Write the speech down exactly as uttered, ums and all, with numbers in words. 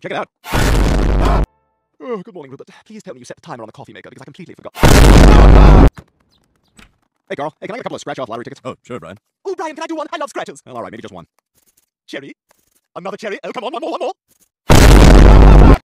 check it out. Oh, good morning, Rupert. Please tell me you set the timer on the coffee maker, because I completely forgot. Hey, Carl. Hey, can I get a couple of scratch-off lottery tickets? Oh, sure, Brian. Oh, Brian, can I do one? I love scratches. Well, all right, maybe just one. Cherry? Another cherry? Oh, come on, one more, one more.